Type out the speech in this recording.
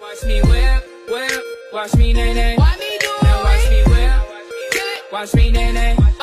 Watch me whip, whip, watch me nay nay. Why me do Now watch it? me whip, watch me nay nay.